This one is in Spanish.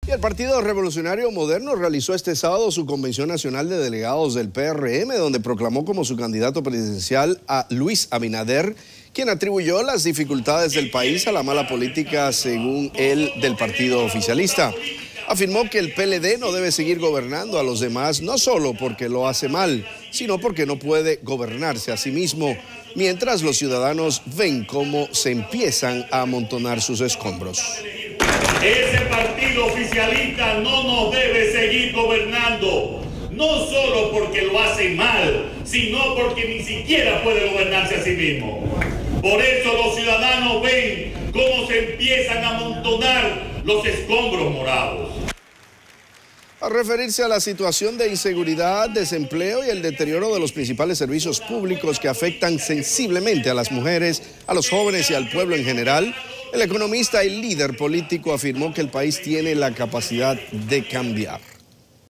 Y el Partido Revolucionario Moderno realizó este sábado su Convención Nacional de Delegados del PRM, donde proclamó como su candidato presidencial a Luis Abinader, quien atribuyó las dificultades del país a la mala política, según él, del partido oficialista. Afirmó que el PLD no debe seguir gobernando a los demás, no solo porque lo hace mal, sino porque no puede gobernarse a sí mismo, mientras los ciudadanos ven cómo se empiezan a amontonar sus escombros. Ese partido oficialista no nos debe seguir gobernando, no solo porque lo hace mal, sino porque ni siquiera puede gobernarse a sí mismo. Por eso los ciudadanos ven cómo se empiezan a amontonar los escombros morados. Al referirse a la situación de inseguridad, desempleo y el deterioro de los principales servicios públicos que afectan sensiblemente a las mujeres, a los jóvenes y al pueblo en general, el economista y líder político afirmó que el país tiene la capacidad de cambiar.